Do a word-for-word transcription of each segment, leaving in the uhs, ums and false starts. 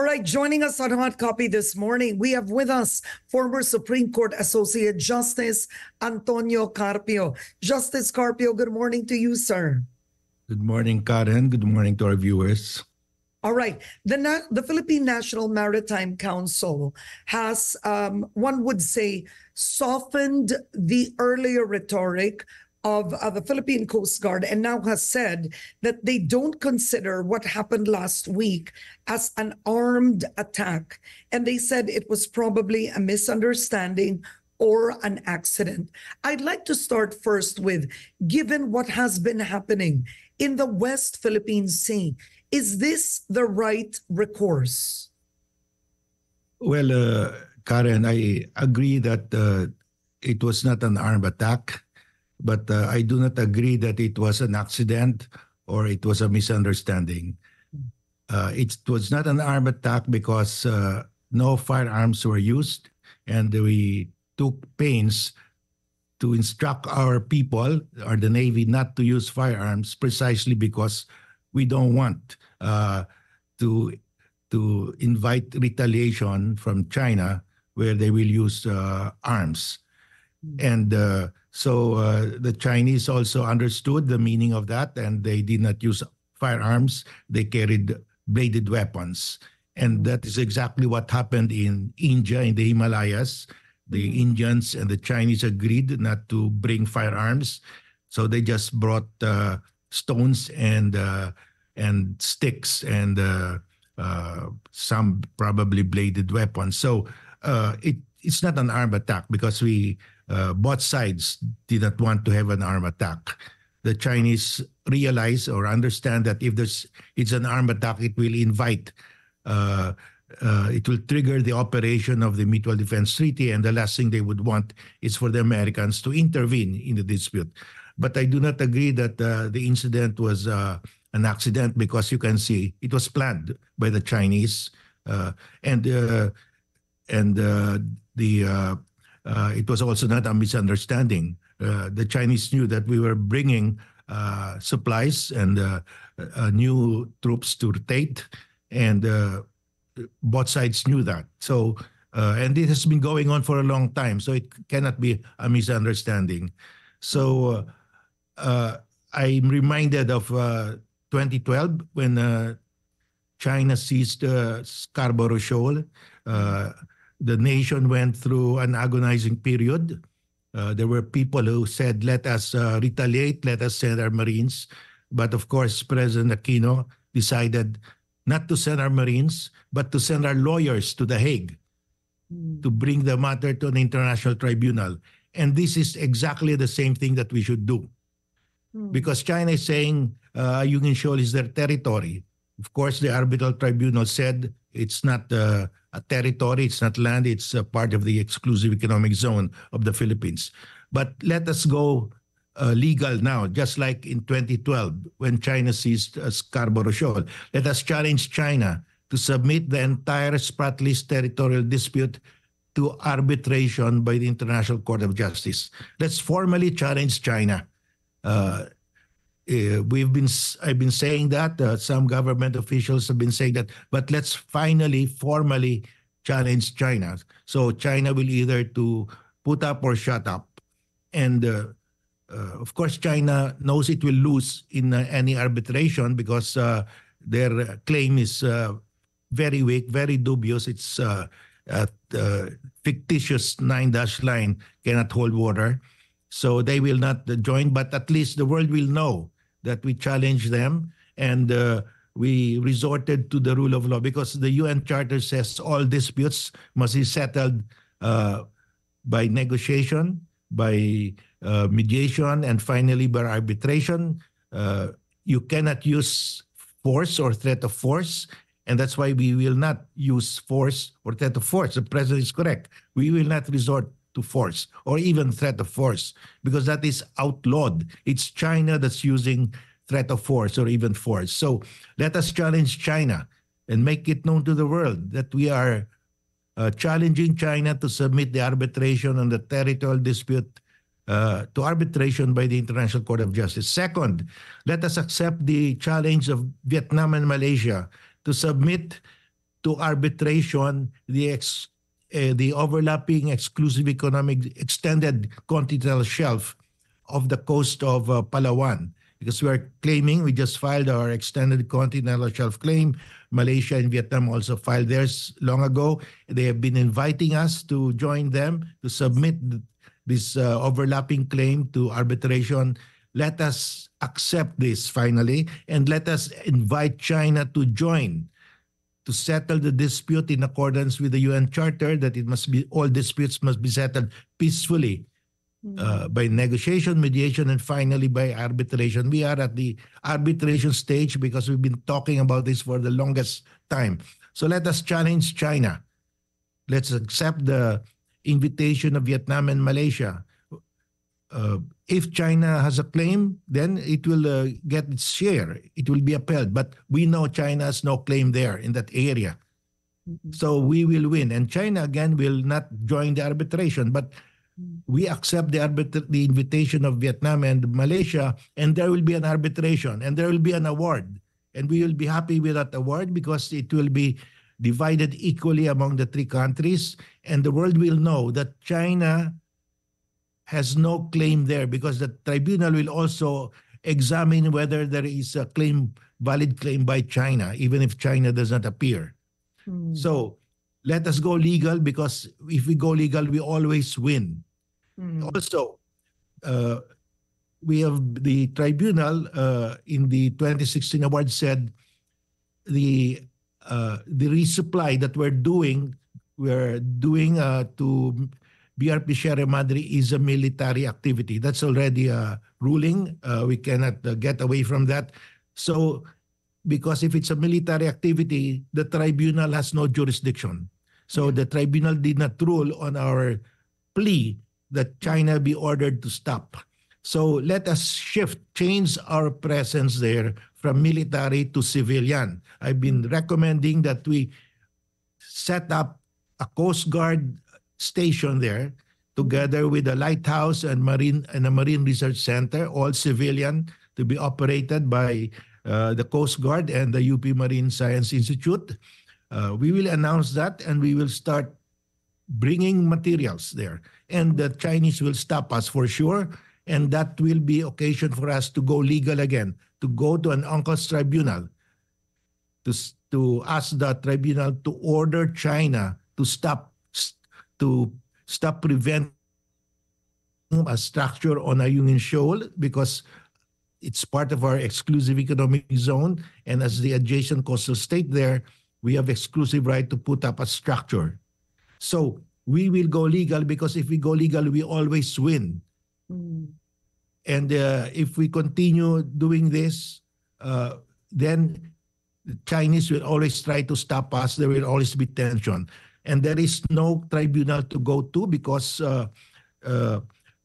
right, joining us on Hot Copy this morning, we have with us former Supreme Court Associate Justice Antonio Carpio. Justice Carpio, good morning to you, sir. Good morning, Karen. Good morning to our viewers. All right. The, Na- the Philippine National Maritime Council has, um, one would say, softened the earlier rhetoric of uh, the Philippine Coast Guard and now has said that they don't consider what happened last week as an armed attack. And they said it was probably a misunderstanding or an accident. I'd like to start first with, given what has been happening in the West Philippine Sea, is this the right recourse? Well, uh, Karen, I agree that uh, it was not an armed attack, but uh, I do not agree that it was an accident or it was a misunderstanding. Uh, it was not an armed attack because uh, no firearms were used, and we took pains to instruct our people, or the Navy, not to use firearms precisely because we don't want uh, to to invite retaliation from China where they will use uh, arms. And uh, so uh, the Chinese also understood the meaning of that, and they did not use firearms. They carried bladed weapons. And that is exactly what happened in India, in the Himalayas. The mm-hmm. Indians and the Chinese agreed not to bring firearms. So they just brought uh, stones and uh, and sticks and uh, uh, some probably bladed weapons. So uh, it it's not an armed attack because we uh, both sides did not want to have an armed attack. The Chinese realize or understand that if there's it's an armed attack, it will invite, uh, uh, it will trigger the operation of the Mutual Defense Treaty, and the last thing they would want is for the Americans to intervene in the dispute. But I do not agree that uh, the incident was uh, an accident, because you can see it was planned by the Chinese, uh, and uh, and uh, the uh, uh, it was also not a misunderstanding. Uh, the Chinese knew that we were bringing uh, supplies and uh, uh, new troops to rotate, and uh, both sides knew that. So, uh, and it has been going on for a long time, so it cannot be a misunderstanding. So, uh, uh, I'm reminded of uh, twenty twelve when uh, China seized uh, Scarborough Shoal. Uh, the nation went through an agonizing period. Uh, there were people who said, let us uh, retaliate, let us send our Marines. But of course, President Aquino decided not to send our Marines, but to send our lawyers to The Hague mm. to bring the matter to an international tribunal. And this is exactly the same thing that we should do. Mm. Because China is saying uh, Ayungin Shoal is their territory. Of course, the arbitral tribunal said it's not uh, a territory, it's not land, it's a part of the exclusive economic zone of the Philippines. But let us go uh, legal now, just like in twenty twelve when China seized uh, Scarborough Shoal. Let us challenge China to submit the entire Spratlys territorial dispute to arbitration by the International Court of Justice. Let's formally challenge China. Uh, Uh, we've been, I've been saying that, uh, some government officials have been saying that, but let's finally formally challenge China. So China will either to put up or shut up. And uh, uh, of course, China knows it will lose in uh, any arbitration because uh, their claim is uh, very weak, very dubious. It's uh, a uh, fictitious nine-dash line cannot hold water. So they will not uh, join, but at least the world will know that we challenged them, and uh, we resorted to the rule of law, because the U N Charter says all disputes must be settled uh, by negotiation, by uh, mediation, and finally by arbitration. Uh, you cannot use force or threat of force, and that's why we will not use force or threat of force. The president is correct. We will not resort to force or even threat of force, because that is outlawed. It's China that's using threat of force or even force. So let us challenge China and make it known to the world that we are uh, challenging China to submit the arbitration on the territorial dispute uh, to arbitration by the International Court of Justice. Second, let us accept the challenge of Vietnam and Malaysia to submit to arbitration the ex, uh, the overlapping exclusive economic extended continental shelf of the coast of uh, Palawan. Because we are claiming, we just filed our extended continental shelf claim. Malaysia and Vietnam also filed theirs long ago. They have been inviting us to join them to submit this uh, overlapping claim to arbitration. Let us accept this finally, and let us invite China to join to settle the dispute in accordance with the U N Charter, that it must be, all disputes must be settled peacefully. Uh, by negotiation, mediation, and finally by arbitration. We are at the arbitration stage because we've been talking about this for the longest time. So let us challenge China. Let's accept the invitation of Vietnam and Malaysia. Uh, if China has a claim, then it will uh, get its share. It will be upheld. But we know China has no claim there in that area. Mm-hmm. So we will win. And China, again, will not join the arbitration. But we accept the, arbitra- the invitation of Vietnam and Malaysia, and there will be an arbitration, and there will be an award. And we will be happy with that award because it will be divided equally among the three countries, and the world will know that China has no claim there, because the tribunal will also examine whether there is a claim, valid claim by China, even if China does not appear. Hmm. So let us go legal, because if we go legal, we always win. Mm. Also, uh, we have the tribunal uh, in the twenty sixteen award said the uh, the resupply that we're doing, we're doing uh, to B R P Sierra Madre is a military activity. That's already a ruling. Uh, we cannot uh, get away from that. So, because if it's a military activity, the tribunal has no jurisdiction. So yeah. The tribunal did not rule on our plea that China be ordered to stop. So let us shift, change our presence there from military to civilian. I've been recommending that we set up a Coast Guard station there together with a lighthouse and marine and a marine research center, all civilian, to be operated by uh, the Coast Guard and the U P Marine Science Institute. Uh, we will announce that, and we will start bringing materials there. And the Chinese will stop us for sure. And that will be occasion for us to go legal again, to go to an UNCLOS tribunal, to, to ask the tribunal to order China to stop, to stop preventing a structure on Ayungin Shoal, because it's part of our exclusive economic zone. And as the adjacent coastal state there, we have exclusive right to put up a structure. So we will go legal, because if we go legal, we always win. Mm. And uh, if we continue doing this, uh, then the Chinese will always try to stop us. There will always be tension. And there is no tribunal to go to, because uh, uh,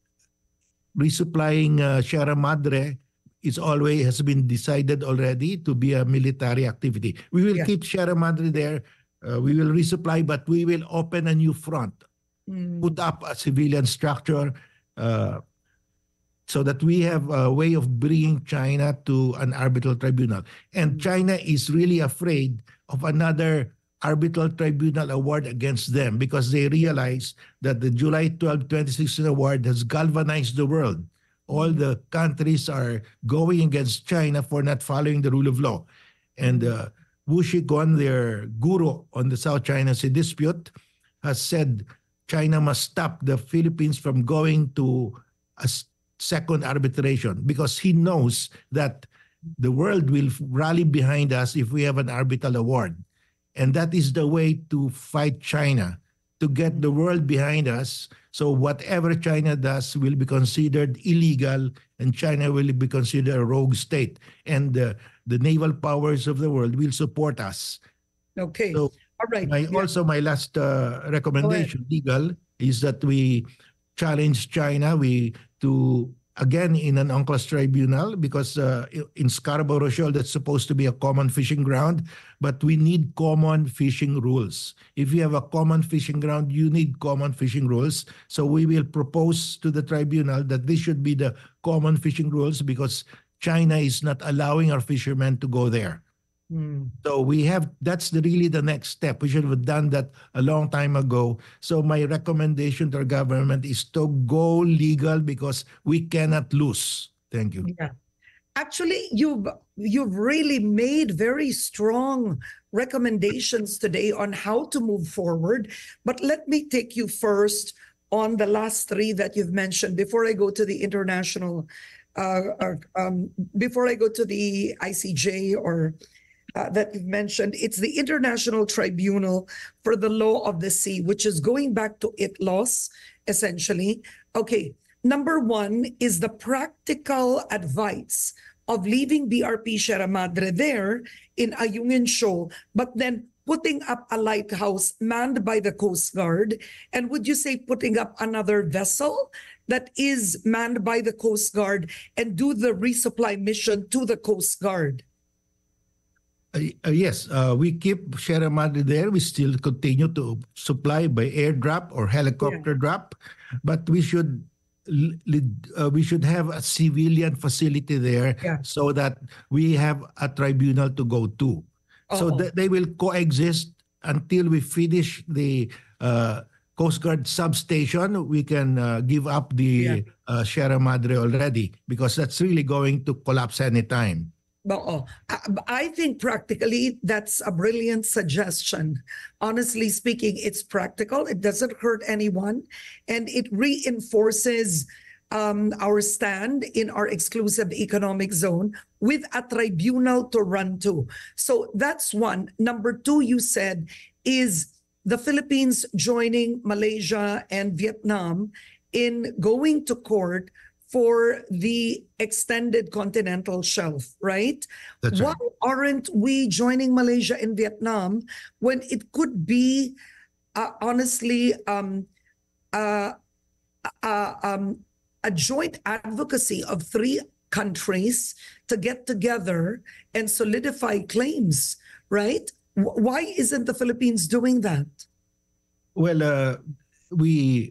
resupplying uh, Sierra Madre is always has been decided already to be a military activity. We will yeah. keep Sierra Madre there. Uh, we will resupply, but we will open a new front, mm. put up a civilian structure, uh, so that we have a way of bringing China to an arbitral tribunal. And China is really afraid of another arbitral tribunal award against them, because they realize that the July twelfth, twenty sixteen award has galvanized the world. All the countries are going against China for not following the rule of law. And uh, Wu Shikon, their guru on the South China Sea dispute, has said China must stop the Philippines from going to a second arbitration, because he knows that the world will rally behind us if we have an arbitral award. And that is the way to fight China, to get the world behind us. So whatever China does will be considered illegal, and China will be considered a rogue state. And uh, the naval powers of the world will support us. Okay. So all right. My, yeah. Also, my last uh, recommendation, legal, is that we challenge China we to again in an UNCLOS tribunal, because uh, in Scarborough Shoal, that's supposed to be a common fishing ground, but we need common fishing rules. If you have a common fishing ground, you need common fishing rules. So we will propose to the tribunal that this should be the common fishing rules, because China is not allowing our fishermen to go there. Hmm. So we have, that's the, really the next step. We should have done that a long time ago. So my recommendation to our government is to go legal because we cannot lose. Thank you. Yeah. Actually, you've you've really made very strong recommendations today on how to move forward. But let me take you first on the last three that you've mentioned before I go to the international, uh, uh, um, before I go to the I C J or uh, that you've mentioned. It's the International Tribunal for the Law of the Sea, which is going back to I T L O S, essentially. Okay. Number one is the practical advice of leaving B R P Sierra Madre there in Ayungin Shoal, but then putting up a lighthouse manned by the Coast Guard. And would you say putting up another vessel that is manned by the Coast Guard and do the resupply mission to the Coast Guard? Uh, uh, yes, uh, we keep Sierra Madre there. We still continue to supply by airdrop or helicopter Yeah. drop, but we should uh, we should have a civilian facility there Yeah. so that we have a tribunal to go to. So Oo. that they will coexist until we finish the uh, Coast Guard substation. We can uh, give up the uh, Sierra Madre already because that's really going to collapse anytime. Oo. I think practically that's a brilliant suggestion. Honestly speaking, it's practical. It doesn't hurt anyone. And it reinforces um, our stand in our exclusive economic zone with a tribunal to run to. So that's one. Number two, you said, is the Philippines joining Malaysia and Vietnam in going to court for the extended continental shelf, right? That's Why right. aren't we joining Malaysia and Vietnam when it could be, uh, honestly, um, uh, uh, um, a joint advocacy of three countries to get together and solidify claims, right? W- Why isn't the Philippines doing that? Well, uh, we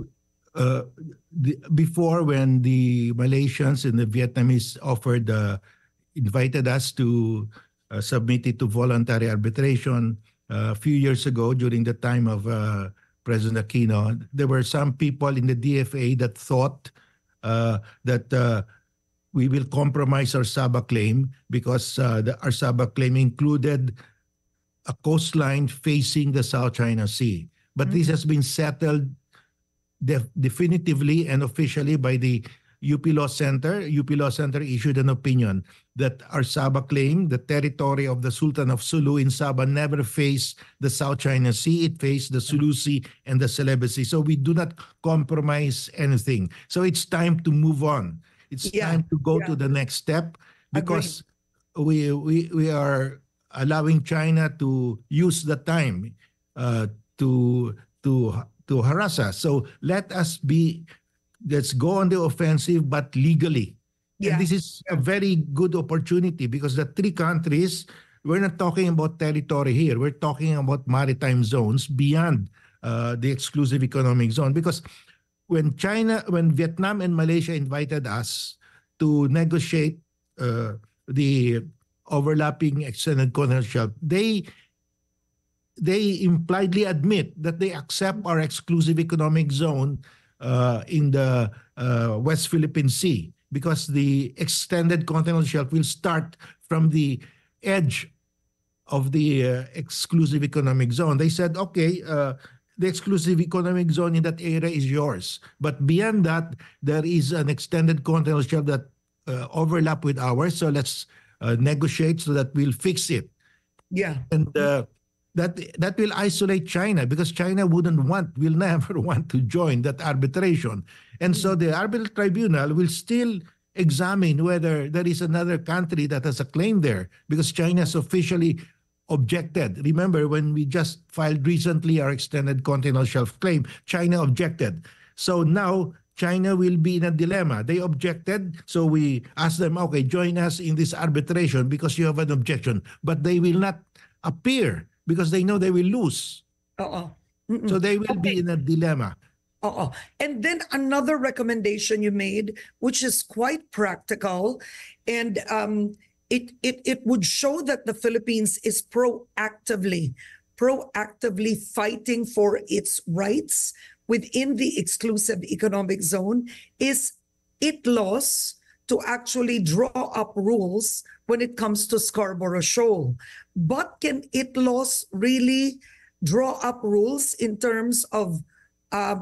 uh, the, before when the Malaysians and the Vietnamese offered uh, invited us to uh, submit it to voluntary arbitration uh, a few years ago during the time of uh, President Aquino, there were some people in the D F A that thought uh, that uh, we will compromise our Sabah claim because uh, the, our Sabah claim included a coastline facing the South China Sea. But this has been settled def- definitively and officially by the U P Law Center. U P Law Center issued an opinion that our Sabah claim, the territory of the Sultan of Sulu in Sabah, never faced the South China Sea. It faced the Sulu Sea and the Celebes Sea. So we do not compromise anything. So it's time to move on. It's Yeah, time to go yeah. to the next step because we, we, we are allowing China to use the time uh, to, to, to harass us. So let us be, let's go on the offensive, but legally. Yeah. And this is a very good opportunity because the three countries, we're not talking about territory here. We're talking about maritime zones beyond uh, the exclusive economic zone. Because when China, when Vietnam and Malaysia invited us to negotiate uh, the overlapping extended continental shelf, they they impliedly admit that they accept our exclusive economic zone uh, in the uh, West Philippine Sea because the extended continental shelf will start from the edge of the uh, exclusive economic zone. They said, okay, uh, the exclusive economic zone in that area is yours. But beyond that, there is an extended continental shelf that uh, overlap with ours. So let's uh, negotiate so that we'll fix it. Yeah. And uh, that that will isolate China because China wouldn't want, will never want to join that arbitration. And so the arbitral tribunal will still examine whether there is another country that has a claim there because China has officially objected. Remember, when we just filed recently our extended continental shelf claim, China objected. So now China will be in a dilemma. They objected, so we asked them, okay, join us in this arbitration because you have an objection. But they will not appear because they know they will lose. Uh-uh. So they will be in a dilemma. Uh-uh. And then another recommendation you made, which is quite practical, and um, it, it, it would show that the Philippines is proactively, proactively fighting for its rights within the exclusive economic zone. Is it laws to actually draw up rules when it comes to Scarborough Shoal? But can it laws really draw up rules in terms of, uh,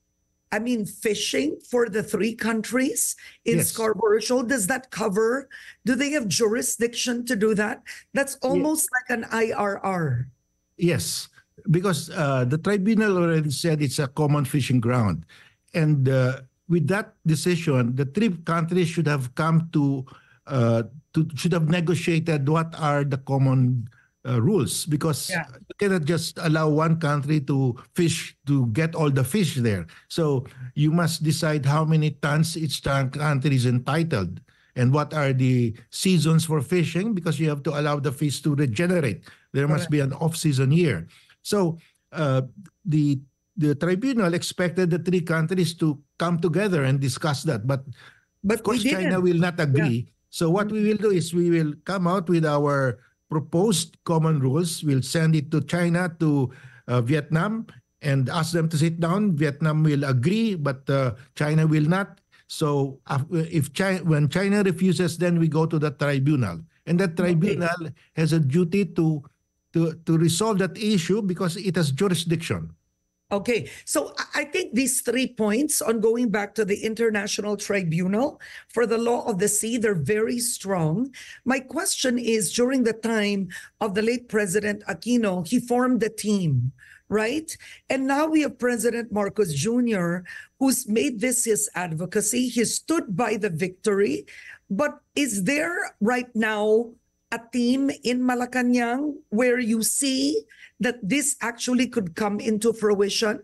I mean, fishing for the three countries in Yes. Scarborough Shoal? Does that cover? Do they have jurisdiction to do that? That's almost like an I R R. Yes, because uh, the tribunal already said it's a common fishing ground. And uh, with that decision, the three countries should have come to, uh, to should have negotiated what are the common uh, rules, because Yeah. you cannot just allow one country to fish, to get all the fish there. So you must decide how many tons each ton- country is entitled, and what are the seasons for fishing, because you have to allow the fish to regenerate. There must be an off-season year. So uh, the the tribunal expected the three countries to come together and discuss that, but But of course we didn't. China will not agree. So what we will do is we will come out with our proposed common rules. We'll send it to China, to uh, Vietnam, and ask them to sit down. Vietnam will agree, but uh, China will not. So uh, if China, when China refuses, then we go to the tribunal, and that tribunal has a duty to to to resolve that issue because it has jurisdiction. Okay, so I I think these three points on going back to the International Tribunal for the Law of the Sea, they're very strong. My question is, during the time of the late President Aquino, he formed a team, right? And now we have President Marcos Junior, who's made this his advocacy. He stood by the victory. But is there right now a team in Malacanang where you see that this actually could come into fruition?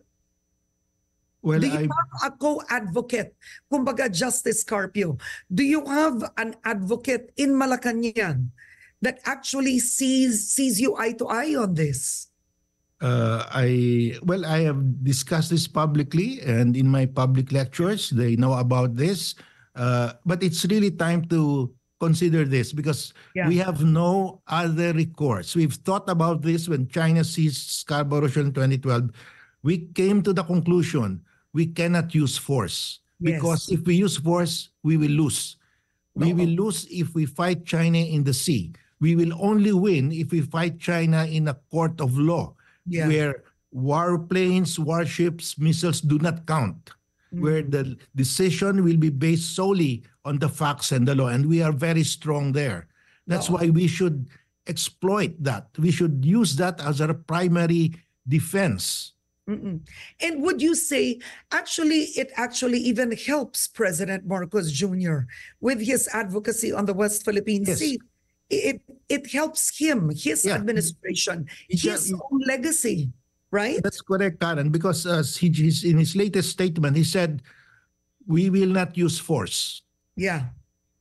Well, Do you I have a co-advocate, kumbaga Justice Carpio? Do you have an advocate in Malacanang that actually sees sees you eye to eye on this? Uh, I well, I have discussed this publicly and in my public lectures. They know about this, uh, but it's really time to consider this because Yeah. we have no other recourse. We've thought about this when China seized Scarborough Shoal in twenty twelve. We came to the conclusion we cannot use force because Yes. if we use force, we will lose. We Oo. will lose if we fight China in the sea. We will only win if we fight China in a court of law. Yeah. Where warplanes, warships, missiles do not count, where the decision will be based solely on the facts and the law. And we are very strong there. That's Oo. why we should exploit that. We should use that as our primary defense. Mm-mm. And would you say, actually, it actually even helps President Marcos Junior with his advocacy on the West Philippine Yes. Sea? It it helps him, his Yeah. administration, It- his it- own legacy, right? That's correct, Karen, because uh, he, he's, in his latest statement, he said, we will not use force. Yeah.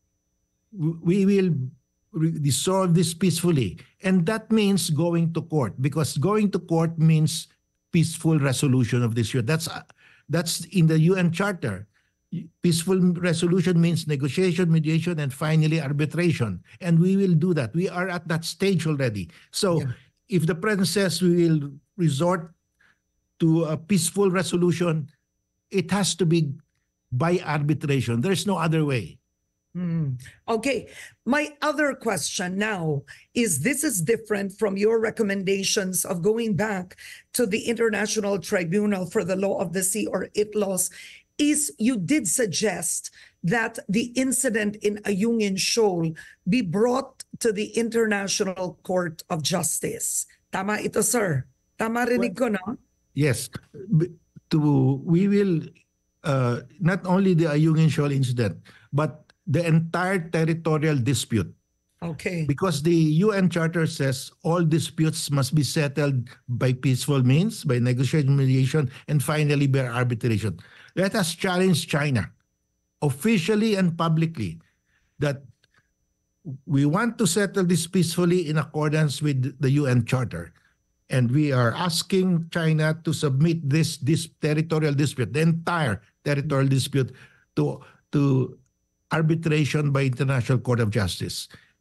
We will re- dissolve this peacefully. And that means going to court, because going to court means peaceful resolution of this issue. That's, uh, that's in the U N Charter. Peaceful resolution means negotiation, mediation, and finally arbitration. And we will do that. We are at that stage already. So Yeah. if the president says we will resort to a peaceful resolution, it has to be by arbitration. There's no other way. Mm. Okay. My other question now is, this is different from your recommendations of going back to the International Tribunal for the Law of the Sea, or I T L O S, is you did suggest that the incident in Ayungin Shoal be brought to the International Court of Justice. Tama ito, sir? Tama rinig ko, no? Yes, B- to we will uh, not only the Ayungin Shoal incident, but the entire territorial dispute, Okay. because the U N Charter says all disputes must be settled by peaceful means, by negotiation, mediation, and finally by arbitration. Let us challenge China officially and publicly that we want to settle this peacefully in accordance with the U N Charter. And we are asking China to submit this, this territorial dispute, the entire territorial dispute, to, to arbitration by International Court of Justice.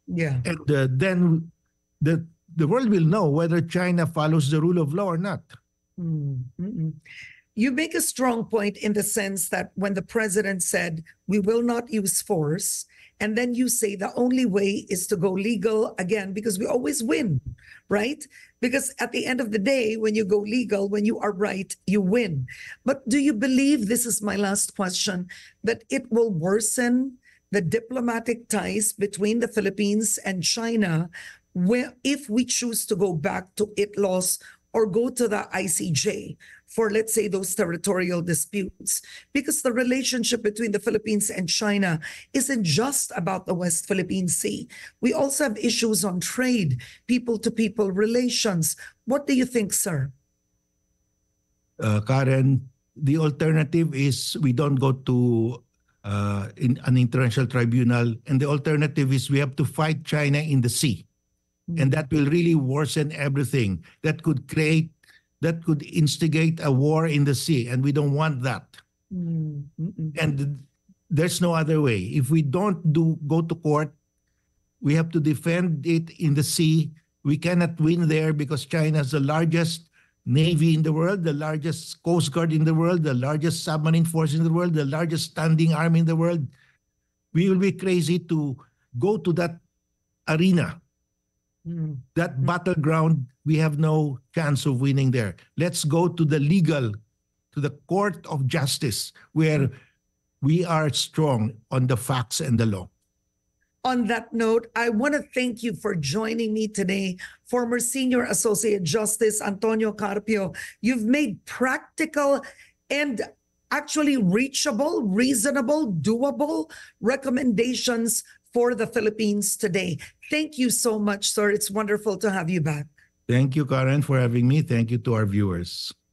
Yeah. And uh, then the, the world will know whether China follows the rule of law or not. Mm, mm-mm. You make a strong point in the sense that when the president said, we will not use force, and then you say the only way is to go legal again, because we always win, right? Because at the end of the day, when you go legal, when you are right, you win. But do you believe, this is my last question, that it will worsen the diplomatic ties between the Philippines and China where, if we choose to go back to I T L O S or go to the I C J for, let's say, those territorial disputes? Because the relationship between the Philippines and China isn't just about the West Philippine Sea. We also have issues on trade, people-to-people relations. What do you think, sir? Uh, Karen, the alternative is we don't go to uh, in an international tribunal, and the alternative is we have to fight China in the sea. And that will really worsen everything. That could create, that could instigate a war in the sea, and we don't want that. Mm-mm. And there's no other way. If we don't do go to court, we have to defend it in the sea. We cannot win there because China is the largest navy in the world, the largest coast guard in the world, the largest submarine force in the world, the largest standing army in the world. We will be crazy to go to that arena. Mm. That battleground, we have no chance of winning there. Let's go to the legal, to the court of justice, where we are strong on the facts and the law. On that note, I want to thank you for joining me today, former Senior Associate Justice Antonio Carpio. You've made practical and actually reachable, reasonable, doable recommendations for the Philippines today. Thank you so much, sir. It's wonderful to have you back. Thank you, Karen, for having me. Thank you to our viewers.